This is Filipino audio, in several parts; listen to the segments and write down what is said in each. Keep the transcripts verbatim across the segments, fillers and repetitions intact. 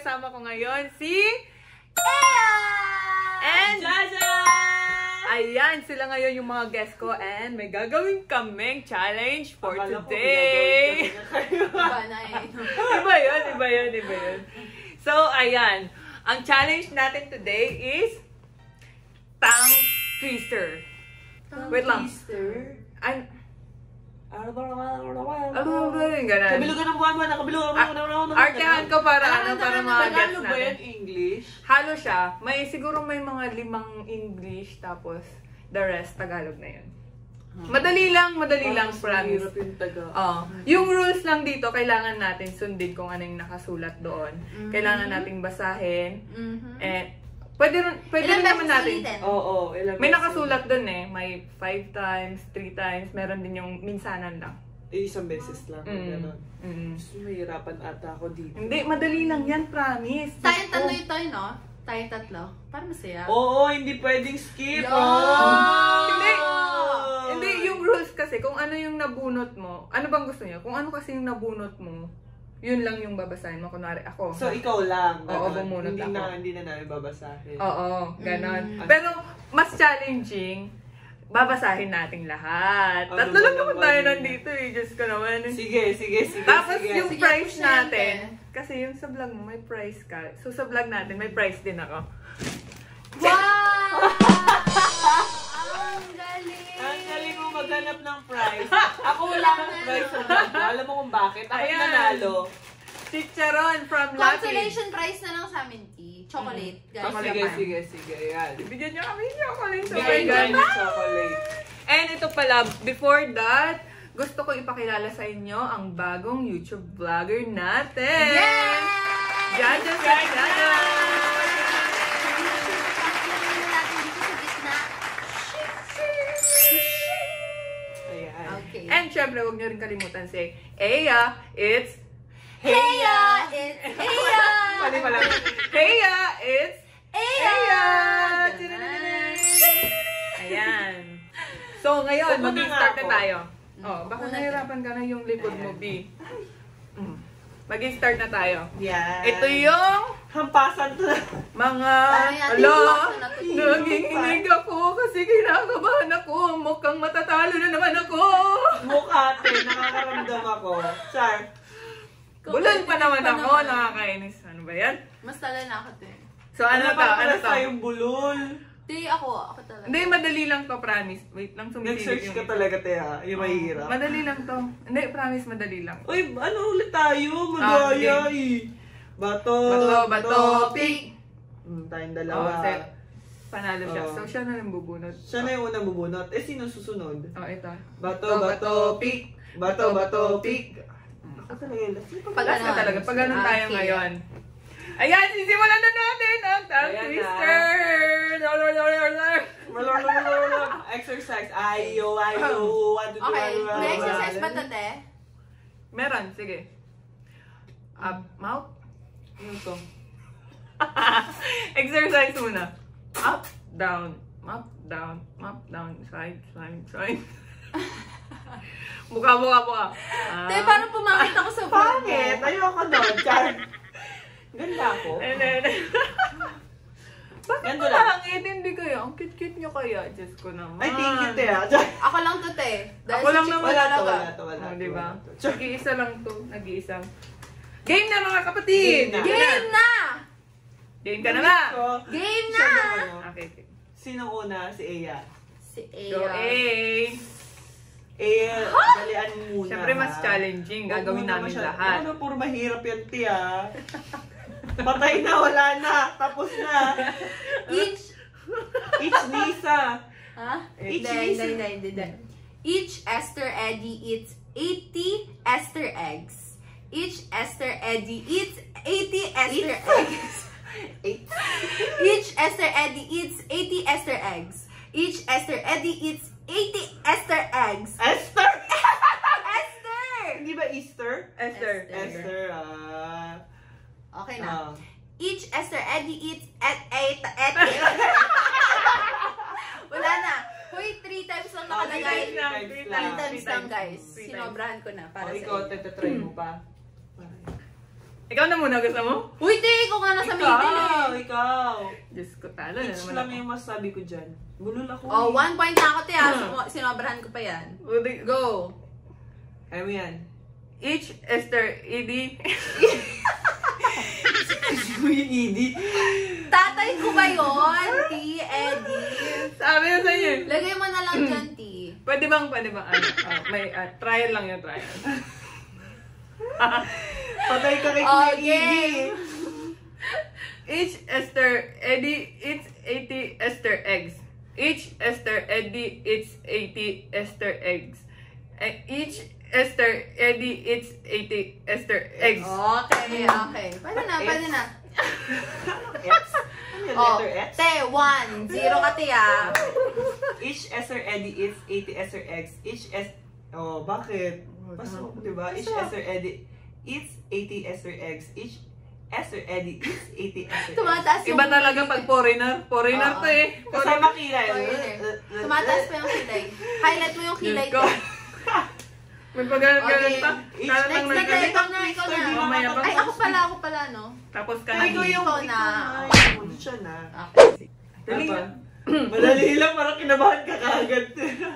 kasama ko ngayon si Ea! And Jaja! Ayan, sila ngayon yung mga guest ko and may gagawin kaming challenge for Akala today. Iba na eh. Iba yun, iba yun, iba yun. So, ayan. Ang challenge natin today is tongue twister. Wait lang. Twister? An Ano ba naman? ano ba yung ganun? Kabilugan ng buwan mo, nakabilugan ng buwan. Artehan ko para ano, para mga gets Tagalog ba yan natin. English? Halo siya. May siguro may mga limang English tapos the rest Tagalog na yun. Madali lang, madali lang, promise. Hirap yung taga. Oh, yung rules lang dito, kailangan natin sundin kung ano yung nakasulat doon. Mm-hmm. Kailangan nating basahin. Mm-hmm. Eh, pwede rin, pwede Ilan rin naman beses natin. ulitin? Oo, oh, ilang May beses. nakasulat doon eh. May five times, three times. Meron din yung minsanan lang. Eh, isang beses lang. Mm. Ganon. Mm. Gusto mahirapan ata ako dito. Hindi, madali lang yan, promise. Tayong tatlo Oh. ito, no? Tayong tatlo. Para masaya. Oo, hindi pwedeng skip. Yo! Oh! Hindi. Hindi, yung rules kasi, kung ano yung nabunot mo, ano bang gusto niyo? Kung ano kasi yung nabunot mo, yun lang yung babasahin mo. Kunwari, ako. So, ikaw lang. Oo, ganon. bumunot hindi ako. Na, hindi na namin babasahin. Oo, ganon. Mm. Pero, mas challenging, babasahin nating lahat. Ano Tatlo ba lang naman naman tayo yun? nandito eh. Diyos ko naman. Sige, sige, sige. Tapos sige. yung Sige, prize push natin, natin. kasi yung sa vlog mo, may prize ka. So sa vlog natin, may prize din ako. Wow! Ang galing! Ang galing mo maghanap ng prize. Ako wala akong prize sa vlog ko. Alam mo kung bakit? Ako Ayan. nanalo. Chicharon from Lucky. Consolation prize na lang sa amin, T. Chocolate, guys. Oh, sige, Japan. sige, sige. Yan. Bigyan niyo kami ng chocolate. So Bigay my ka God. ng chocolate. And ito pala, before that, gusto ko ipakilala sa inyo ang bagong YouTube vlogger natin. Yes! Jaja sa Jaja! Ayan. Okay. And syempre, huwag niyo rin kalimutan si Ea. It's Heya! It's Heya! Mali pala. Heya! It's Heya! Ayan. So, ngayon, Upo na mag-start nga na ako. tayo. Oh, baka Upo na nahirapan ka na yung likod mo, B. Mm. Mag-start na tayo. Yan. Ito yung Hampasan to na. mga, Ay, ate, ala, basta na to. nanginginig ako kasi kinakabahan ako. Mukhang matatalo na naman ako. Mukate, nakakaramdam ako. Char. Bulan pa naman pa ako, naman. nakakainis. Ano ba yan? Mas tala na ako, T. So, ano to? pa Ano pala sa to? yung bulol? T, ako. Ako talaga. Hindi, madali lang to, promise. Wait lang, sumisilip Nag-search yung ka talaga, Tea. Yung mahirap. Madali lang to. Hindi, promise, madali lang. Uy, ano ulit tayo? Madaya Ah, eh. Bato, Bato, bato, pick. Hmm, tayong Oh, dalawa. kasi panalo siya. Oh. So, siya na lang bubunot. Siya na yung unang bubunot. Eh, sino susunod? Oh, ito. Bato, bato, pick. Bato, bato, pick. Ako talaga yun. Sino pa Pag Pag- ka talaga. Pag ganun Ah, tayo okay. ngayon. Ayan, sisimulan na natin ang tongue Ayan na. twister! Malor, malor, malor. Exercise. Ayo, ayo. One, two, Okay. three, one, May one, exercise one. ba to, Te? Meron, sige. Up, mouth. Ano to? Exercise muna. Up, down, up, down, up, down, side, side, side. Mukha, mukha, mukha. Ah. Te, parang pumakit ako sa vlog mo. Pangit. Ayoko nun. Char. Ganda ako. And then, bakit Ganito lang. malangit? Hindi kaya. Ang cute-cute nyo kaya. Diyos ko naman. Ay, thank you, Tea. Char. Ako lang to, Te. Dahil Ako si lang Chick naman. Wala to, talaga. wala to, wala Oh, to. diba? wala to. Char. Nag-iisa lang to. Nag-iisa. Game na mga kapatid! Game na. Game na! Game ka na ba? So, Game siya na! naman, no? Okay, okay. Sino una? Si Ea. Si So, Ea. A. Eh, dalian mo muna. Siyempre, mas ha? challenging. Huwag Gagawin mo na namin masyado- lahat. Ano, puro mahirap yan, Tia. Patay na, wala na. Tapos na. Each... Each Lisa. Ha? Each Hindi, Lisa. hindi, hindi, hindi. Each Esther Eddie eats eighty Esther eggs. Each Esther Eddie eats eighty Esther eggs. Eight. Each Esther Eddie eats eighty Esther eggs. Each Esther Eddie eats eighty Esther eggs. Esther! Esther! Hindi ba Easter? Esther. Esther. Esther, ah. Okay na. ah. Each Esther Eddie eats at eight at Wala na. Hoy, three times lang Oh, three nakalagay. times lang, three Three times. times lang, guys. Three times. Sinobrahan ko na para Oh, sa ikaw, inyo. tatatry mo pa. Ikaw na muna, gusto mo? Uy, te, ikaw nga nasa middle eh. Ikaw, ikaw. Diyos ko, talo na Itch naman lang ako. yung masasabi ko dyan. Bulol ako. Oh, eh. one point na ako, te. ah. Sino- Sinobrahan ko pa yan. Udi- Go. Kaya mo yan. Each Esther, Edie. Mo yung Edie. Tatay ko ba yun, T, Eddie? Sabi ko sa inyo. Lagay mo na lang dyan, T. Pwede bang, pwede bang, ano, ah, may ah, trial lang yung trial. Patay ka kay Oh, Kuya Edie. game. Each Esther, Eddie eats eighty Esther eggs. Each Esther, Eddie eats eighty Esther eggs. And each Esther, Eddie eats eighty Esther eggs. Okay, okay. Pwede na, pwede na. X? Ano yung Oh, letter X? te, one. Zero ka, te, ah. Each Esther Eddie eats eighty Esther eggs. Each es... Oh, bakit? Paso, diba? Each Esther Eddie eats eighty Esther eggs. Each Esther Eddie eats eighty Esther eggs. Tumataas yung... Iba talaga pag foreigner. Foreigner Oo. to eh. Kasama kilay. Foreigner. Tumataas pa yung kilay. Highlight mo yung kilay, Diyos ko. te. Magpagalan-galan Okay. pa. Each Parang Next nang na, te. nagkali. Ikaw na, ikaw na. Mamaya pa. Ay, ako pala, ako pala, no? Tapos ka Ay, na. ikaw yung... Ikaw na. Ikaw na. Siya na. Okay. Dali Apa? na. Madali lang, parang kinabahan ka kaagad.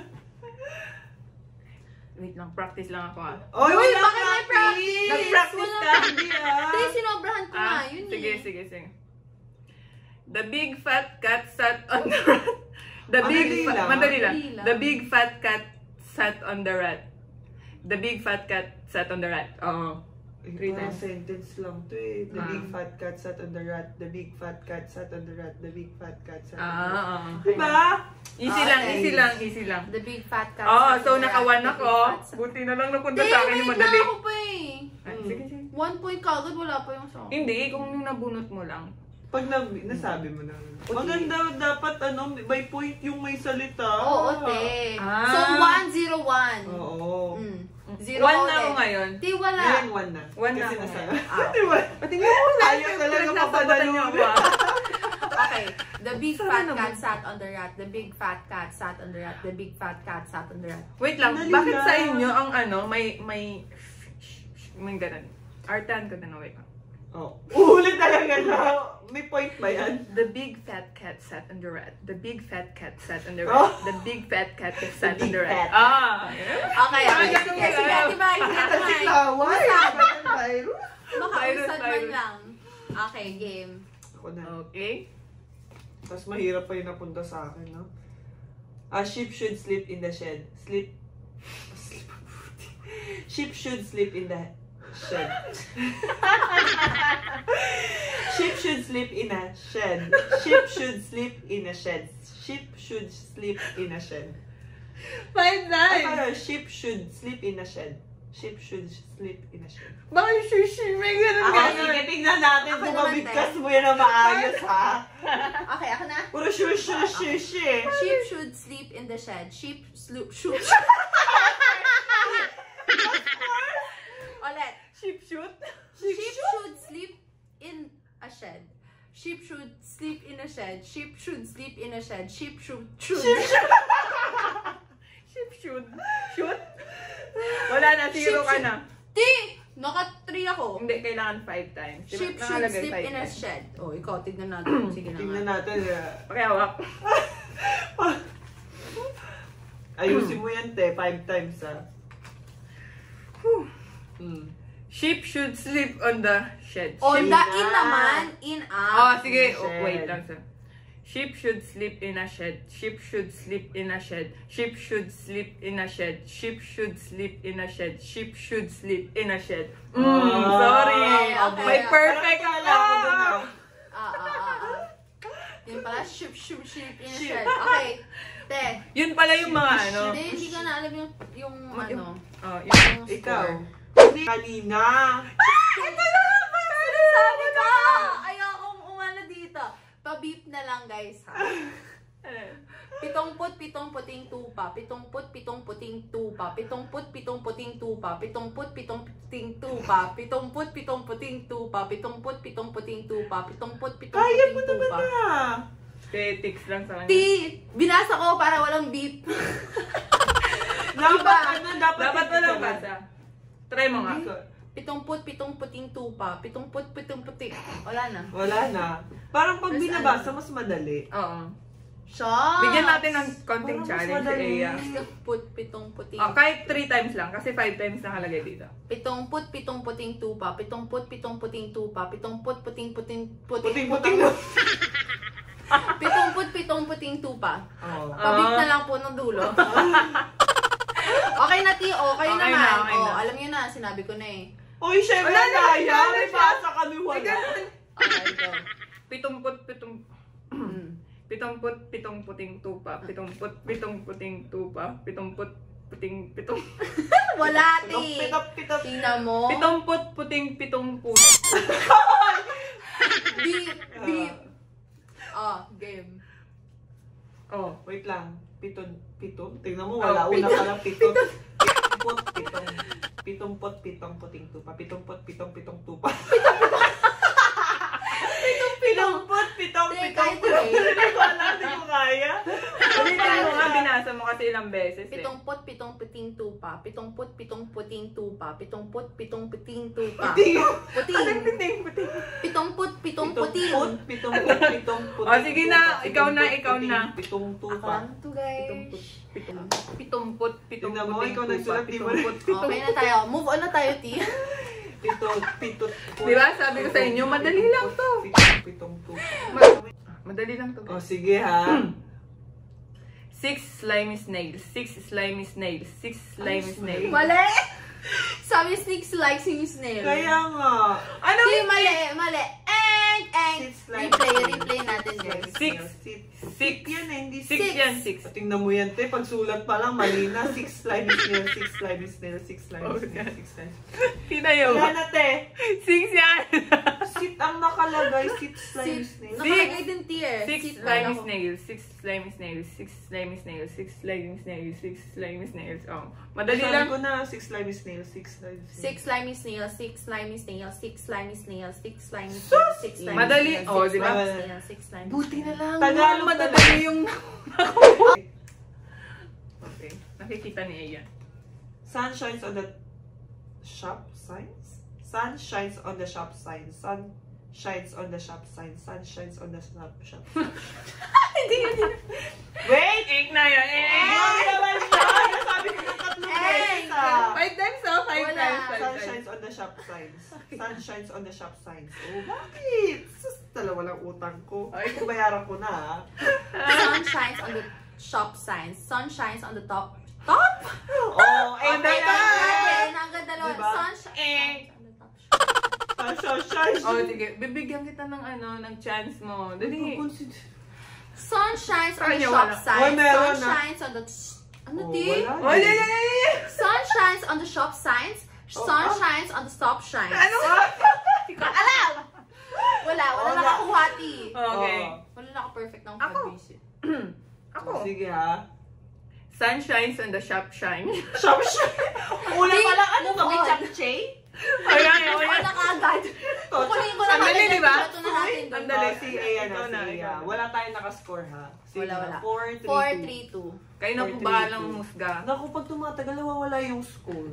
Wait lang, practice lang ako ah. Oh, Uy, wala bakit may practice? Nag-practice Wala ka? Hindi ah. Te, sinobrahan ko nga. Ah, Yun sige, eh. sige, sige. The big fat cat sat on the rat. The Madali big fa- lang. madali lang. Madali lang. The big fat cat sat on the rat. The big fat cat sat on the rat. Oo. Three Parang times. sentence lang to eh. The Ah. big fat cat sat on the rat. The big fat cat sat on the rat. The big fat cat sat on the rat. Ah, oo. Diba? Easy lang, Okay. easy lang, easy lang. The big fat cat. Oh, sat so on the naka-one rat. The ako. big fat sat- Buti na lang napunta Te, sa akin yung wait madali. lang ako pa eh. Ay, Mm. sige, sige. One point kagad, wala pa yung song. Hindi, kung yung nabunot mo lang. Pag na, nasabi mo na. Maganda dapat ano, may point yung may salita. Oo, te. Ah. So, one, zero, one. Oo. Mm. Zero One ka na ako ulit. ngayon. Di, wala. Ngayon, one na. One na Kasi ako nasa... ngayon. Ah. Di ba? Patingin mo na. Ayaw talaga Pinagsasagutan niyo ako, ah. Okay. The big Sana fat naman. cat sat on the rat. The big fat cat sat on the rat. The big fat cat sat on the rat. Wait lang, Dali bakit lang. sa inyo ang ano, may, may, may ganun. Artan ko na, wait lang. Oh. Ulit talaga na. May point ba yan? The big fat cat sat on the rat. The big fat cat sat on the Oh. rat. The big fat cat sat The on the big rat. fat. Ah! Okay, okay. Ah, Sige, ganun sige, ba? diba? Kasi Sige, laway. Ano ba yan, virus? Baka Virus, usad man virus. lang. Okay, game. Ako na. Okay. Tapos mahirap pa yung napunta sa akin, no? A sheep should sleep in the shed. Sleep. Sleep. Sheep should sleep in the shed. Sheep should sleep in a shed. Sheep should sleep in a shed. Sheep should sleep in a shed. Five Ay, nine! parang sheep should sleep in a shed. Sheep should sleep in a shed. Bakit sushi? May ganun Ah, ganun. sige, tingnan natin Ako kung naman, mabigkas te. mo yan na maayos, ha? Okay, ako na. Puro shush, shush, shush, eh. Sheep should sleep in the shed. Sheep sloop shoot. Ulit. Sheep shoot? Sheep should sleep in a shed. Sheep should sleep in a shed. Sheep should sleep in a shed. Sheep should should. Sheep shoot? Shoot? Wala na, zero Sheep ka should- na. Ti! Naka-three ako. Hindi, kailangan five times. Di ba? Sheep should Nakalagay sleep five in a times. shed. Oh, ikaw, tignan natin. Sige na Tingnan nga. natin, eh. Pakihawak. Ayusin mo yan, te. Five times, ha? Hmm. Sheep should sleep on the shed. On Sheep- the Sheep in na. naman, in Oh, up. sige. In a Oh, shed. wait lang, sir. Sheep should sleep in a shed. Sheep should sleep in a shed. Sheep should sleep in a shed. Sheep should sleep in a shed. Sheep should sleep in a shed. Mm, Ah, sorry. okay. May perfect Parang ka. kala ko dun, ah. Ah, ah, ah, ah. Yun pala, sheep, sheep, sheep in a Sheep. shed. Okay. Te. Yun pala yung mga ano. Hindi, hindi ko na alam yung, yung Ma- ano. Oh, yung Yung Ikaw. score. Hindi. Kanina. Ito na ba? Sabi ko! Ayokong umano dito. Pa-beep na lang, guys, ha? Pitong put, pitong puting tupa. Pitong put, pitong puting tupa. Pitong put, pitong puting tupa. Pitong put, pitong puting tupa. Pitong put, pitong puting tupa. Pitong put, pitong puting tupa. Pitong put, pitong Kaya mo puting naman tupa. na. Tetics lang sa kanya. T! Binasa ko para walang beep. Dapat, Diba? ano, dapat. Dapat hindi walang ka- basa. Try mo nga. Hindi ka- Pitumput, pitong puting tupa. Pitumput, pitong puting. Wala na. Wala na. Parang pag Mas binabasa, mas madali. Oo. Shots! Bigyan natin ng konting Parang mas challenge si madali. Ea. Pitumput, pitong puting. Oh, kahit three times lang, kasi five times nakalagay dito. Pitumput, pitong puting tupa. Pitumput, pitong puting tupa. Pitumput, puting puting puting. Puting-puting na. Pitumput, pitong puting tupa. Oo. Pabik na lang po ng dulo. Okay na, T. O, kayo Okay naman. na, okay O, na. alam niyo na, sinabi ko na eh. Uy, syempre Wala na na, kaya. wala May siya. basa kami wala. Okay, go. Pitumput, pitung... Mm. Pitumput, pitong puting tupa. Pitumput, pitong puting tupa. Pitumput, puting, pitong... Wala, T. Pitop, pitop. Tingnan mo. Pitumput, puting, pitong put. Beep, beep. Ah, game. Oh. Wait lang. Piton, pitong? Tingnan mo, wala. Oh, Una pitong. pa lang pitong. Pitumput, pitong. Pitumput, pitong, puting tupa. Pitumput, pitong, pitong tupa. Pitumput, pitong, Teka, pitong, ito pitong. eh. Wala, hindi ko kaya. Ulitin mo nga, binasa mo kasi ilang beses eh. Pitongput, pitong puting tupa. Pitongput, pitong puting tupa. Pitongput, pitong puting tupa. Puting. Puting. Puting, puting. Pitongput, pitong puting. Pitumput, pitumput, pitong, puting. Oh, sige na. tupa. Ikaw na, Pitumput, ikaw puting, na. Pitong Ako tupa. lang to, guys. Pitumput, pitong, pitumput, pitong Tingnan mo, puting ikaw tupa. nagsulat, di ba? Pitumput, pitong. Okay na tayo. Move on na tayo, T. Pito, pitot. Di ba? Sabi ko sa inyo, madali lang to. Pitong, pitong tupa. Ma- Madali lang to. O, sige ha. Six slimy snails. Six slimy snails. Six slimy snails. Mali! Sabi snakes like sing snail. Kaya nga. Ano? Di, mali, mali. Eng, eng. Six like Replay, snail. replay natin, guys. Six. Six. Six. Yan eh, hindi Six six. yan, six. Tingnan mo yan, te. Pagsulat pa lang, mali na. Six slimy snail, six slimy snail, six slimy Oh, snail, God. six slimy Tinayo. Wala na, te. Six yan. Sit ang nakalagay, six slimy Six. snail. Nakalagay din, T eh. Six Sit slimy ako. snails. Six slimy snails. Six slimy snails. Six slimy snails. Six slimy snails. Oh. Madali Sabi lang. ko na, six slimy snail, six slimy snail. Six slimy snails, six slimy snails, six slimy snails, six slimy snails, six slimy Madali. snails, Oh, six di ba? slimy snails, six slimy Buti na lang. Tagalog Madali yung... Okay. Nakikita ni Aya. Sun shines on the shop signs? Sun shines on the shop signs. Sun shines on the shop signs. Sun shines on the shop shop. Hindi yun. Wait! Eight na yun. Ay, Eh! naman siya! Nasabi ko ng tatlong Eh, beses ah! Five times oh. Five Wala. times. Five Sun times. shines on the shop signs. Sun shines on the shop signs. Oh, bakit? Sus, dalawa lang utang ko. Ay, kung bayaran ko na ah. Sun shines on the shop signs. Sun shines on the top. Top? Oh, eh, On the Okay, top. okay. Hanggang dalawa. Diba? Sun sh- Eh. shines on the top. Sun shines, shines. Oh, sige. Bibigyan kita ng ano, ng chance mo. Dali. Sun shines on the Kanya, shop wala. signs. Oh, meron Sun na. shines on the... Ano, Oh, T? wala. Oh, yeah, yeah, yeah, yeah. Sun shines on the shop signs. Sun Oh, ah. shines on the stop signs. Ano? Alam! Wala, wala Wala. nakakuha, T. Okay. Wala naka-perfect ng Ako. pag-visit. Ako. Oh, sige ha. Sun shines and the shop shine. Shop shine. Una Di, pa lang, ano move ba? May on. chapche? Ayan, Ako ayan. na kaagad. Kukunin ko na Ang dali, kagad. di ba? Ito na natin. Ang doon. dali. Oh, si Aya na, Ikaw si na, Aya. ikaw na. Wala tayong nakascore ha. Sige Wala, na. wala. four, three, four, two. three, two. Kayo na Four, po three, bahalang two. musga. Naku, pag tumatagal, nawawala yung school.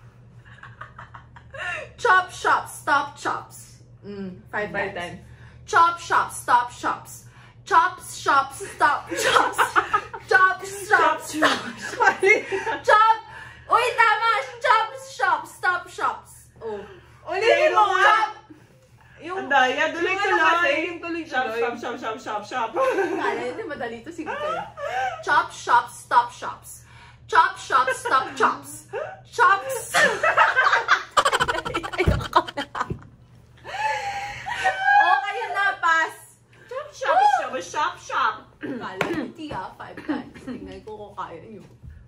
Chop, shop, stop, chops. Mm, five, Five times. times. Chop, shop, stop, shops. Chop, shop, stop, chops. Chop, shop, stop. Chop. Uy, tama. Chop, shop, stop, shops. Oh. Ulitin mo nga. Chop. Yung, Ang daya, yung ano kasi, yung Shop, tuloy-tuloy. shop, shop, shop, shop, shop. Kala nito madali to. Sige kayo. Chop, shop, stop, shops. Chop, shop, stop, chops. Chops. Okay na, pass. Shop, shop, shop, shop, shop. Kala hindi ah, five times. Tingnan ko kung kaya nyo.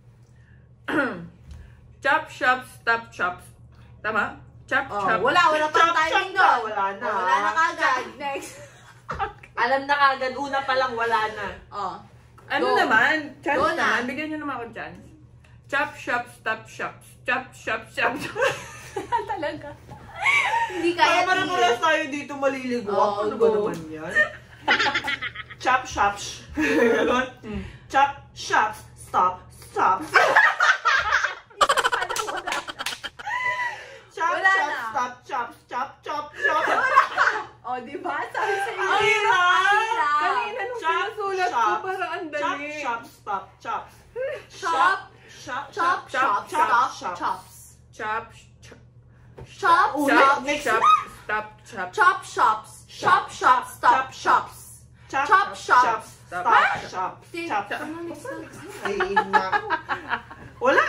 Chop, shop, stop, chops. Tama? Chop, Oh, chop. wala, wala Chop, pang timing chop na, doon. wala na. Oh, wala na kagad. Next. Alam na kagad, una pa lang wala na. Oh. Ano Go. naman? Chance Go na. naman. Bigyan nyo naman ako chance. Chop, shop, stop, shops. Chop, shop, shop. Talaga. Hindi kaya Para tingin. parang tayo dito maliligo. Oh, ano ba go. naman yan? Chop, shop, sh. Ganon. Chop, shop, stop, stop. Chop, Wala shop, na. Next Shop, na. stop, shop. Chop shops. Chop shops. Stop shops. Chop, Chop shops. Stop, Ah! shop, Ti- chop. Ano next na? Ay, na. Wala.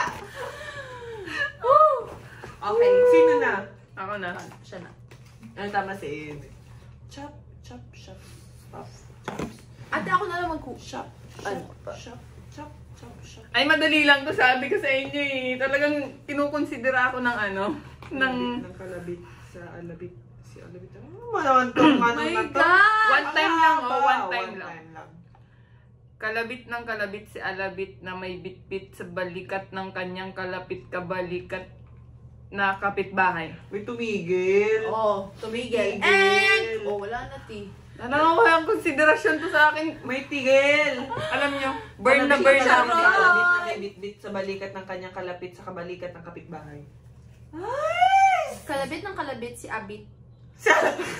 Woo! Okay. Sino na? Ako na. Siya na. Ano tama si Ed? Chop, chop, shop, stop, chop, Ate, ako na lang mag- shop, Ano shop, pa? shop, chop, chop, shop. Ay, madali lang to sabi ko sa inyo eh. Talagang kinukonsidera ako ng ano, ng... Ng kalabit sa alabit. Si alabit. Ano ba naman to? Ano My na to? God! One time lang, oh, Haba. one time lang. lang. Kalabit ng kalabit si alabit na may bitbit sa balikat ng kanyang kalapit kabalikat na kapitbahay. May tumigil. Oh, tumigil. Tigil. And, oh, wala na, ti. Ano ko yung konsiderasyon to sa akin? May tigil. Alam nyo, burn na Kalabit burn ng na ako kalabit, dito. kalabit na may bitbit sa balikat ng kanyang kalapit sa kabalikat ng kapitbahay. Kalabit ng kalabit si Abit. Siya!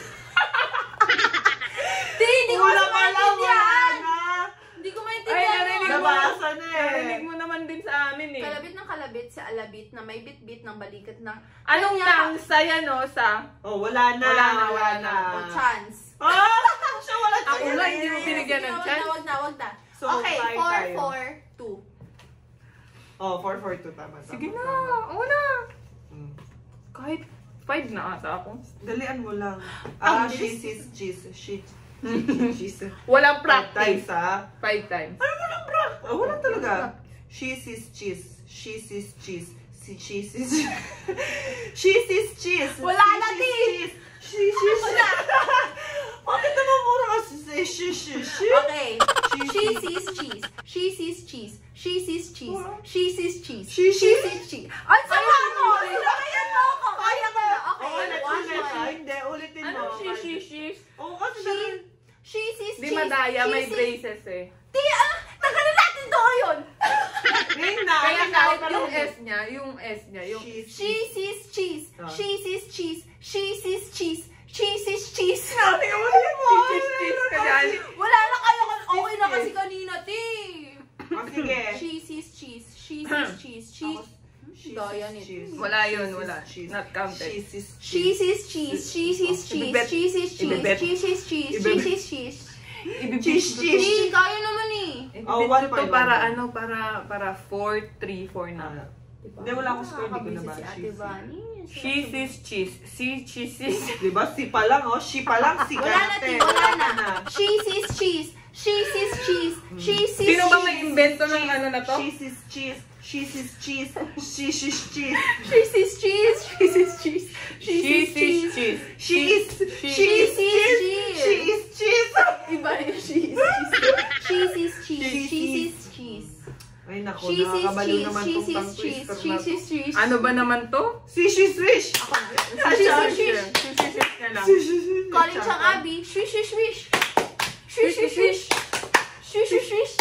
Ti, hindi ko Wala mas pa lang, wala maintindihan. na. Hindi ko Ay, maintindihan. narinig yun. mo. Nabasa na eh. Narinig mo naman din sa amin eh. Kalabit ng kalabit si Alabit na may bit-bit ng balikat ng... Anong Kanya- nang saya no sa... Oh, wala na. Wala na, wala na. O, chance. Ah! Siya wala Ako nga, hindi mo binigyan ng Wag chance. na, wag na, wag na. So, Okay, tayo four, tayo. four, two. Oh, four four two. Tama, tama. Sige na, tama. oo na. Hmm. Kahit five na ata ako. Dalian mo lang. Ang Ah, bilis. she is cheese. She cheese. Walang Five practice. times, ha? Five times. Ay, walang brak. Oh, wala talaga. She is cheese. She is cheese. Si she is She is cheese. Wala She na, is Ti. cheese. She is Wala. Bakit naman mura ka si she she she? Okay. She- She sees cheese. She sees cheese. She sees cheese. She sees cheese. She- She she- sees cheese. Ay, sama mo! Kaya mo ako! Kaya ko na. Okay, Oh, ulit, one, ulit. Ah, one. hindi, ulitin mo. Ano she, she, she? Oo, kasi She, ganun. she sees Di cheese. madaya, She may sees- braces eh. Ti, ah! Tanggalin natin to yun! Ngayon na. Kaya ngayon na, kahit parang- yung S niya, yung S niya, yung... She- She sees cheese. Ah. She sees cheese. She sees cheese. She sees cheese. Sabi ko, ulit mo. Cheese, cheese ka dyan. Wala na kayo. Okay na kasi kanina, ti. Oh, sige. She sees cheese. She sees cheese. She... She Daya sees nito. cheese. Wala yun, She wala. sees cheese. Not counted. She sees She sees cheese. She sees cheese. Ibibet. She sees cheese. Ibibet. She sees cheese. She Ibibet. sees cheese. Cheese, cheese. Ti, kaya naman eh. Oh, Oh, one to point, para one point. ano, para para four three four na. Ah, Hindi, wala akong score, hindi ko na ba? Si Ate She- Vani. She sees cheese. Si she sees. Diba? Si pa lang, oh. She pa lang, si Wala na, ti. Karate. Wala na. She sees cheese. She sees cheese. She sees Sino ba may cheese. invento ng ano na to? She sees cheese. She sees cheese. She sees cheese. She sees cheese. She sees cheese. She She sees sees cheese. cheese. She is, She she is sees cheese. cheese. She is cheese. Iba yung cheese. She sees cheese. She sees cheese. Ay, naku, She sees nakakabaliw cheese. naman She tong sees tongue cheese. twister She na to. sees cheese. Ano ba naman to? Si she swish. She sees cheese. Si si si ka lang. Si she swish. Calling siyang Abby. Swish, swish, swish. Swish, swish, swish. Swish, swish, swish.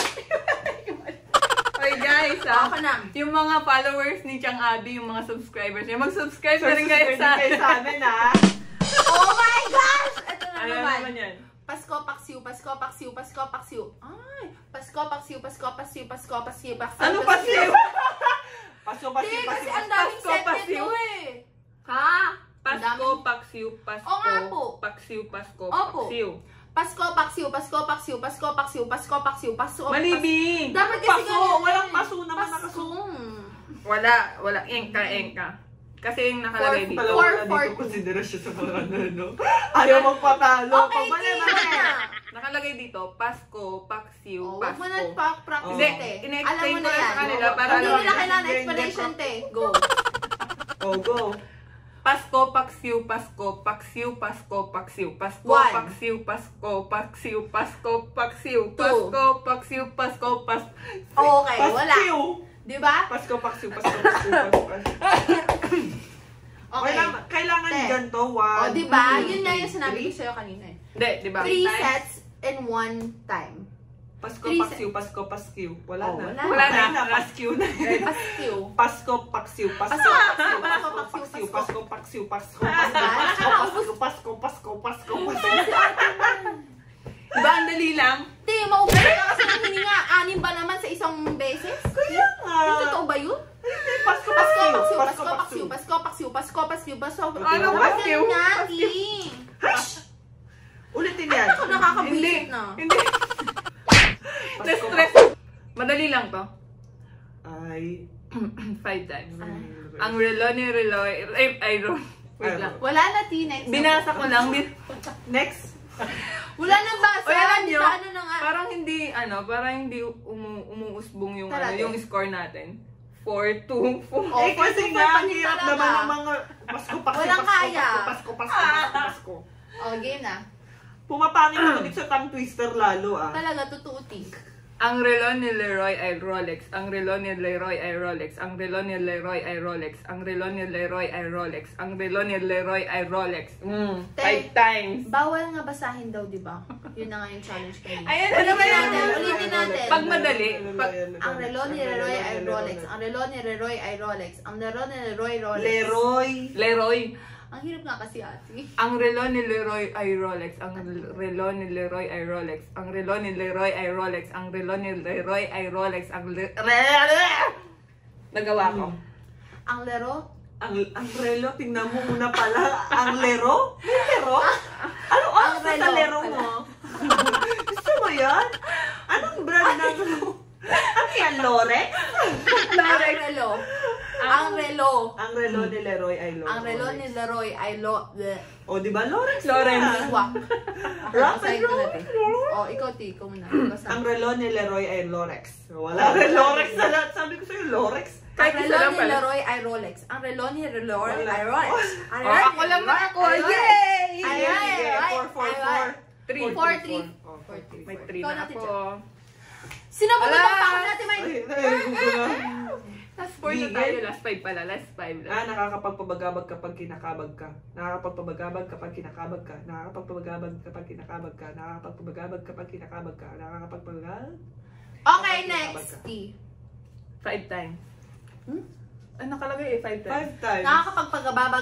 Okay guys, ah. Ako na. Yung mga followers ni Chang Abby, yung mga subscribers niya, mag-subscribe na rin Subscribe kayo sa kayo sa amin, ha? Oh my gosh! Ito na Ano naman. naman yan? Pasko, paksiw, Pasko, paksiw, Pasko, paksiw. Ay! Pasko, paksiw, Pasko, paksiw, Pasko, paksiw, Pasko. Ano pa siya? Pasko, Hindi, pasko, kasi pasko. ang daming Pasko, set paksiw. nito eh. Ha? Ang Pasko, daming- paksiw, Pasko. Oo nga po. Paksiw, Pasko, Opo. paksiw. Pasko, paksiw, Pasko, paksiw, Pasko, paksiw, Pasko, paksiw, Pasko. Malibing! Dapat kasi Paso, ganun. walang paso naman Paso. nakaso. Wala, wala. Engka, engka. Kasi yung nakalagay Four, dito. Dalawa Four, na four, dito konsiderasyon sa mga ano, no? Ayaw magpatalo. Okay, Pabali, tingnan pabali. na. Nakalagay dito, Pasko, Paksiw, Oh, wag Pasko. mo na pa-practice, Hindi, te. Alam ine-explain mo ko na lang yan. sa kanila para Hindi alam nila nila. kailangan Hindi, explanation, te. Go. Oh, go. Pasko, Paksiw, Pasko, Paksiw, Pasko, Paksiw, Pasko, One. Paksiw, Pasko, Paksiw, Pasko, Paksiw, Two. Pasko, Paksiw, Pasko, Pas... Okay, wala. Paskiw. Di ba? Pasko, paksiw, pasko, paksiw, pasko. Okay. Kailangan, kailangan Te. ganito, one. O, di ba? two, Yun nga yung three. sinabi ko sa'yo kanina eh. Hindi, di ba? Three Times. sets in one time. Pasko, Three paksiw, pasko, paskiw. Wala Oh, na. wala. Wala na. na. Paskiw na. Paskiw. Pasko, paksiw, pasko, Pasko, paksiw, pasko, pasko, paksiw, paksiw, pasko. pasko, paksiw, pasko, Diba? pasko, pasko, pasko, pasko, pasko. Di ba ang dali lang? Te, maubos ka kasi ng hininga. Anim ba naman sa isang beses? Kaya nga. Yung totoo ba yun? Hindi Pasko, Pasko, paksiw. paksiw, Pasko, pasko, paksiw, pasko, paksiw, pasko, paksiw, pasko, Ano, paksiw? Paksiw. Hush! Ulitin yan. Ako nakakabwisit na. Hindi. Pasko, Stress. Madali lang to. Ay. Five times. Ay. Ang relo ni Reloy, ay, ay, ro- wait Ay, lang. Wala na, T. Next. Binasa ko lang. Bin- Next. Wala nang basa. O, alam Hindi nyo, sa ano na nga. parang hindi, ano, parang hindi umu umuusbong yung, Tara, ano, te. yung score natin. four two four. Oh, Eh kasi Pasko, nga, ang panis hirap talaga. naman ng mga Pasko, Pasko, Walang Pasko, kaya. Pasko, Pasko, Pasko, Pasko. Oh, game na. Pumapangit ako dito sa tongue twister lalo ah. Talaga, totoo, T. Ang relo ni Leroy ay Rolex. Ang relo ni Leroy ay Rolex. Ang relo ni Leroy ay Rolex. Ang relo ni Leroy ay Rolex. Ang relo ni Leroy ay Rolex. Mm, Te. five times. Bawal nga basahin daw, di ba? Yun na nga yung challenge kayo. Ayan, Ulitin ayan, natin, ayan. ulitin natin. Pag madali, pag- Ang relo ni Leroy ay Rolex. Ang relo ni Leroy ay Rolex. Ang relo ni Leroy, Rolex. Leroy. Leroy. Ang hirap nga kasi, ate. Ang relo ni Leroy ay Rolex. Ang relo ni Leroy ay Rolex. Ang relo ni Leroy ay Rolex. Ang relo ni Leroy ay Rolex. Ang le- Nagawa ko. Ang lero, Ang, ang relo, tingnan mo muna pala. Ang lero? May lero? Ano Ang oras na relo sa lero pala. mo? Gusto mo yan? Anong brand ng... Ano yan, Lorex? ang relo. Ang relo. Ang relo ni Leroy ay Lorex. Ang relo ni Leroy ay lo... bleh. O, di ba? Lorex Lorex. na. Lingwa. Rock Basahin and ko roll. natin. Oh, ikaw, T. Ikaw muna. Basa. Ang relo ni Leroy ay Lorex. Wala rin Lorex sa lahat. Sabi ko sa'yo, Lorex. Kahit Ang isa relo lang ni pala. Leroy ay Rolex. Ang relo ni Leroy Wala. ay Rolex. Ang Oh, relo ako ni lang Leroy ako. ay Rolex. Yay! Ay, ay, Sige, ay, four, four, ay, four. ay. Three. Four, three. Oh, Four, three. May four. three Ikaw na natin ako. dyan. Sino ba Ala! magpapakot natin, Mike? Ay, ay, gusto na. Last four na Gigil. tayo. Last five pala. Last five. Ah, Last. nakakapagpabagabag kapag kinakabag ka. Nakakapagpabagabag kapag kinakabag ka. Nakakapagpabagabag kapag kinakabag ka. Nakakapagpabagabag kapag kinakabag ka. Nakakapagpabagabag. Okay, next. T. Five times. Hmm? Ay, nakalagay eh. Five times. Five times. Nakakapagpagababag.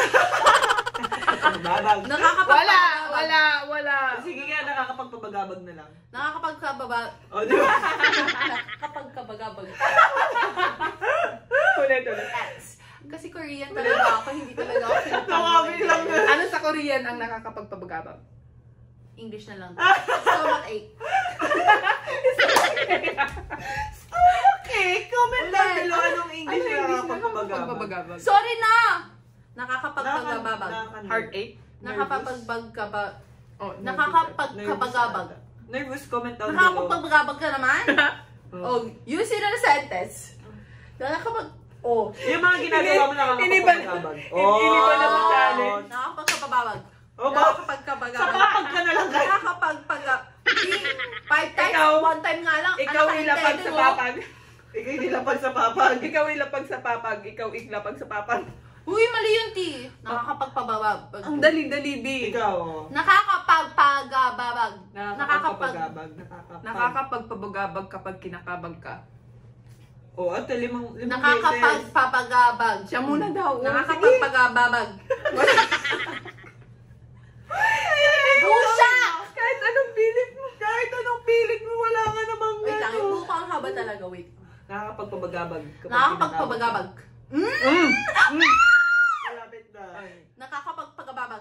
Nakakapagpabagabag. Wala! Nakakapagpagababag. Wala! Wala! Sige nga, nakakapagpabagabag na lang. Nakakapagpababag. O, di ba? Nakakapagpabagabag. Ulit, ulit. X. Kasi Korean talaga ako, hindi talaga ako Nakabilang na. Ano sa Korean ang nakakapagpabagabag? English na lang. Stomach ache. Okay, comment down Ulit. below anong English Ano na yung nakakapagpabagabag. nakakapagpabagabag? Sorry na! Nakakapagpagababag. Nakaka- Heartache? Nakakapagpagabag. Oh, Nakakapagpabagabag. Nervous, comment down below. Nakakapagpagabag ka naman? Oh. Oh, use it in a sentence. Nakakapag... Oh. Yung mga ginagawa mo nakakapagpabagabag. Iniba- iniba na sa challenge. Nakakapagpabagabag. Oh, ba? Sa Nakakapagpabagabag. papag ka na lang, guys. Nakakapagpagabag. Five times, Ikaw- one time nga lang. Ikaw Ano, ilapag intended sa mo? papag. Ikaw nilapag sa papag. Ikaw ilapag sa papag. Ikaw iklapag sa papag. Uy, mali yun, T. Nakakapagpababag. Ang dali-dali, B. Ikaw, oh. Nakakapagpagababag. Nakakapag... Nakakapagpabagabag. Nakakapag... Nakakapagpabagabag kapag kinakabag ka. Oh, at limang, limang beses. Nakakapagpapagabag. Siya muna daw. Nakakapagpagababag. Pusha! Kahit anong pilit mo. Kahit anong pilit mo, wala ka namang Wait lang, ano. yung buka ang haba talaga, wait. Nakakapagpabagabag. kapag Nakakapagpabagabag. Mm. Mm. kinakabag. Malapit na. Nakakapagpagababag.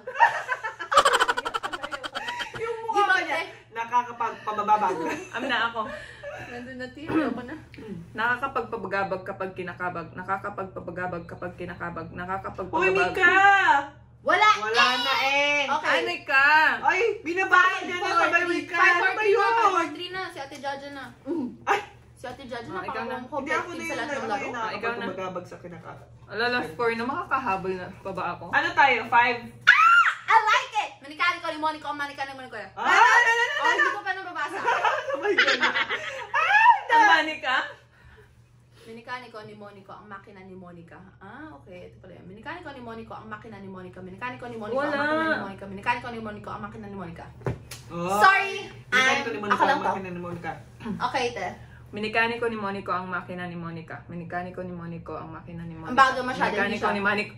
Yung Di mukha ba, ka niya. te? Nakakapagpababag. Am na ako. Nandun na, T. Ayoko na. Nakakapagpabagabag kapag kinakabag. Nakakapagpabagabag kapag kinakabag. Uy, Nakakapagpabagabag. Mika! Wala! Wala na eh. Okay. Ano ka? Ay, binabasa niya na sabay Mika. Ano ba yun? five four three na. Si Ate Jaja na. Ay, Si Ate Jaja Ah, na. ikaw na. Parang hindi ako na competitive yun. sa lahat ng Ako laro. yun Ah, ikaw na. nakakapagpabagabag sa kinakabag. Alala, score na makakahabol na pa ba ako? Ano tayo? Five? I like it! Manikani ko, limoni ko, manikani mo ko. Ah, la, la, la, Oh, hindi ko pa nababasa. Oh my God. Tamani ka? Minikani ko ni Monico ang makina ni Monica. Ah, okay. Ito pala yun. Minikani ko ni Monico ang makina ni Monica. Minikani ko ni Monico ang Wala. makina ni Monica. Minikani ko ni Monico ang makina ni Monica. Oh. Sorry! Minakita I'm... ni Monica Ako lang ang to. makina ni Monica. Okay, te. Minikaniko ni Monico ang makina ni Monica. Minikaniko ni Monico ang makina ni Monica. Ang bago masyado, hindi Minikaniko siya. ni Monico.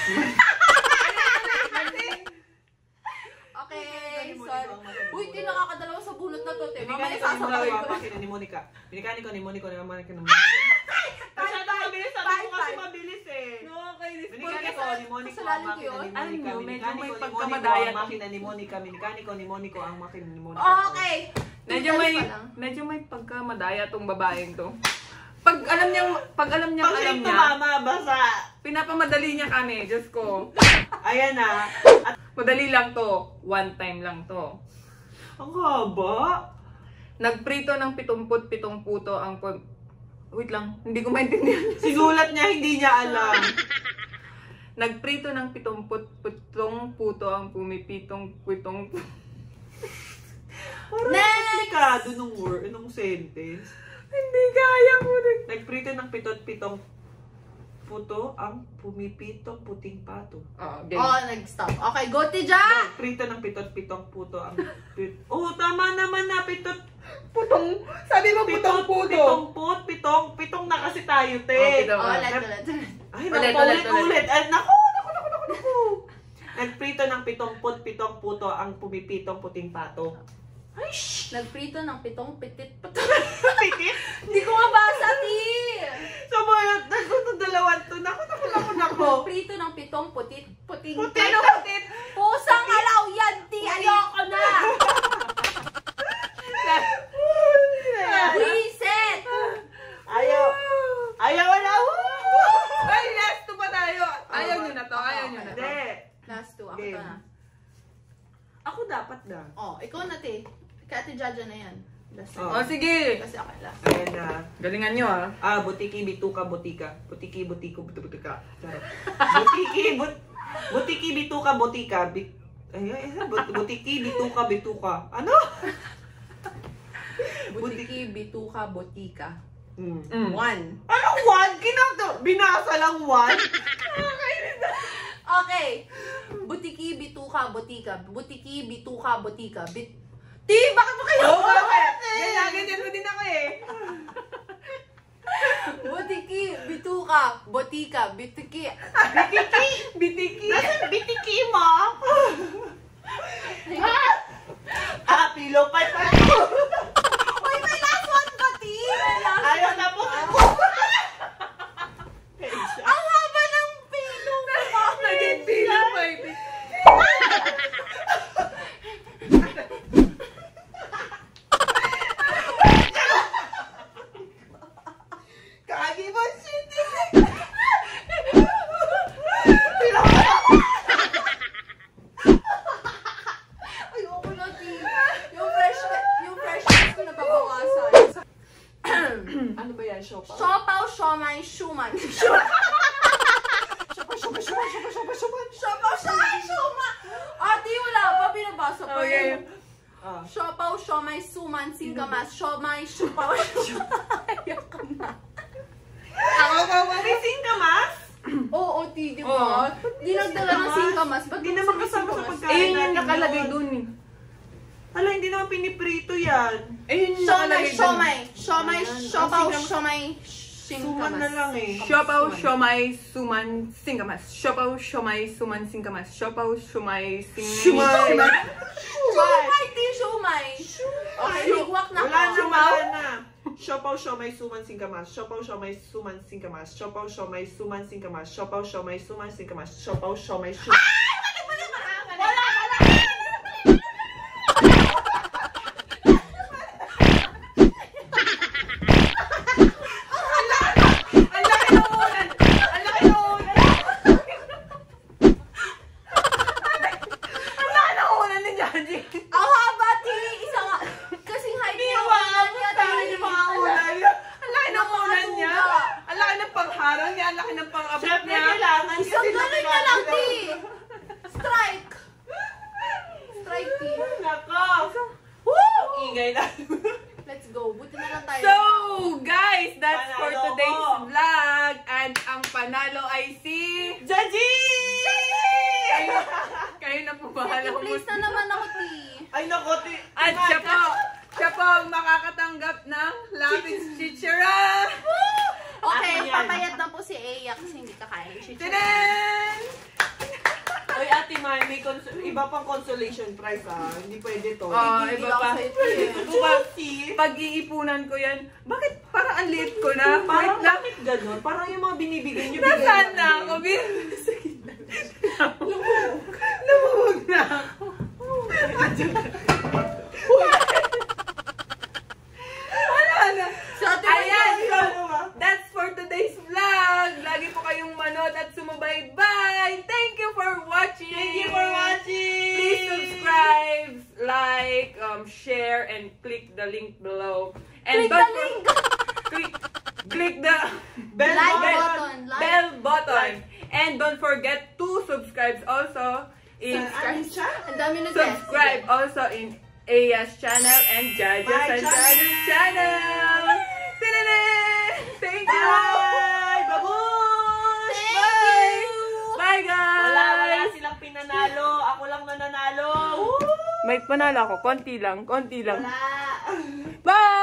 Okay, sorry. Uy, di nakakadalawa sa bunot na to, te. Mamaya Binigyan ko ni sasabay Monica ko. ang makina ni Monica. Binigyan ko ni Monica ang makina ni Monica. Masyado mabilis. Sabi ko nga kasi mabilis eh. Nakakainis po. Minikaniko, ni Monico kasalanan ang ko makina yun? ni Monica. Alam nyo, medyo Minikaniko may ni Monico pagkamadaya ang to. makina ni Monica. Minikaniko ni Monico ang makina ni Monica. Okay. Medyo may, medyo may pagkamadaya tong babaeng to. Pag alam niyang, pag alam niyang Pag alam siya'y niya, tumama, basa. pinapamadali niya kami, Diyos ko. Ayan na. At Madali lang to, one time lang to. ang haba. Nagprito ng pitumput pitong puto ang pag... Wait lang, hindi ko maintindihan. Sinulat niya, hindi niya alam. Nagprito ng pitumput pitong puto ang pumipitong pitong... Parang Next! komplikado nung word, nung sentence. Hindi kaya ko. Nagprito ng pitot-pitong puto ang pumipitong puting pato. Oh, Oh, nag-stop. Okay, go Tija! Nagprito ng pitot-pitong puto ang... Pit oh, tama naman na, pitot... Putong, sabi mo putong puto. Pitong put, pitong, pitong na kasi tayo, te. Oh, pitong. Oh, ulit, ulit, ulit. Ay, Ulit, naku, ulit, ulit, ulit. Ay, naku, naku, naku, naku, naku. Nagprito ng pitong put, pitong puto ang pumipitong puting pato. Ay, shh! Nagprito ng pitong pitit. Pitit? Hindi ko mabasa, ti! So, boy, nagkuto dalawan to. Naku, naku, naku, naku. Nagprito ng pitong putit. Puting. Putit, Ano? putit. Pusang alaw yan, ti! Ayoko na! Reset! Ayaw. Ayaw na. Ay, last two pa tayo. Ayaw nyo na to, ayaw nyo na to. Hindi. Last two. Ako Game. to na. Ako dapat na. Oh, ikaw na, ti. Kaya ti Jaja na yan. Last two. Oh, sige. Kasi ako last. Ayan na. Galingan nyo ah. Ah, butiki, bituka, butika. Butiki, butiko, butu, butika. Charot. Butiki, but, butiki, bituka, butika. Bit, ay, ay, ay, but, butiki, bituka, bituka. Ano? Butiki, bituka, botika. Hmm. Mm. One. Anong one? Kinato, binasa lang one? Okay. Butiki, bituka, botika. Butiki, bituka, botika. Bit... Ti, bakit mo kayo? Oo, bakit? Ganyan, ganyan mo din ako eh. Butiki, bituka, botika. Bitiki. Bitiki! Bitiki. Nasaan bitiki mo? Ah, pilo pa pa. Uy, may last one ba, ti? May last Ayaw one na po. ba? Ang haba ng pilo mo. Naging pila pa eh. Kagi mo, shit! Ayoko na, ti. Yung fresh, yung freshness ko nababawasan. Ano ba yan, Shopa? Siopaw, siomay, shuman. Shopa, shopa, shopa, shopa, shopa, shopa. Siopaw, siomay, shuman. Ah, di, wala pa. Binabasa pa. Okay. yun. Ah. Siopaw, siomay, suman, singkamas, siomay, siopaw, ayoko na. Ako pa ba? May singkamas? Oo, ti, di Oo. ba? Dinagdagan ng singkamas. Ba't Di mo naman sabi kasama sa singkamas? pagkain. Eh, yun yung nakalagay dun eh. Hala, hindi naman piniprito yan. Eh, yun yung Siomay, nakalagay dun. siomay, siomay, Ayan. siopaw, Ang singkamas- siomay, Suman na lang eh. Siopaw, siomay, suman, singkamas. Siopaw, siomay, suman, singkamas. Siopaw, siomay, sing... Shumay! Siomay, ti, siomay. Okay, ligwak na Wala na, ko. wala na. Siopaw, siomay, suman, singkamas. Siopaw, siomay, suman, singkamas. Siopaw, siomay, suman, singkamas. Siopaw, siomay, suman, singkamas. Siopaw, siomay, suman. Wala, wala. Ang laki ng ulan! Ang laki ng ulan! Ang laki ng ulan ni Janji! Ang haba, ti. Isa nga. Kasing height niya. Ulan niya, ti. Ang laki ng ulan niya! Ang laki ng pangharang niya! Ang laki ng pang-abot Siyempre, niya! kailangan Isang kasi ganun na lang, ti. Strike. Strike, ti. Nako! Woo! Ingay na. Let's go. Buti na lang tayo. So, guys, that's for Panalo today's ko. vlog. And ang panalo ay si... Jaji! Kayo, kayo na po bahala Second place na naman ako, ti. Ay, nako, ti. At siya po, siya po ang makakatanggap ng lapis chichara. Okay, Akin yan. papayat na po si Eya kasi hindi kakain. Tadaan! Oy, Ate Mai, may cons- iba pang consolation prize ah. Hindi pwede to. Oh, Hindi iba lang pa. sa'yo, ti. Iba, pag-iipunan ko yan, bakit Parang ang liit ko na. Parang Wait lang. bakit ganun? Parang yung mga binibigay nyo. Nasaan na ako? Bin- Sa gitna. Lumubog na ako. Wala na. So, Ayan, so, Ano ba? that's for today's vlog. Lagi po kayong manood at sumubaybay. Thank you for watching. Thank you for watching! Please subscribe, like, um, share, and click the link below. And Click don't the for- link! Click, click the Bell Like button. button. Like. bell button. Like. And don't forget to subscribe also in Sa amin siya? Ang dami na subscribe also in Aya's channel and Jaja My Sanchana's channel. channel. Ta-da-da! Thank you. Bye! Babush! Thank Bye. you! Bye guys. Wala, wala silang pinanalo. Ako lang nananalo. Woo! May panalo ako, konti lang, konti lang. Wala. Bye.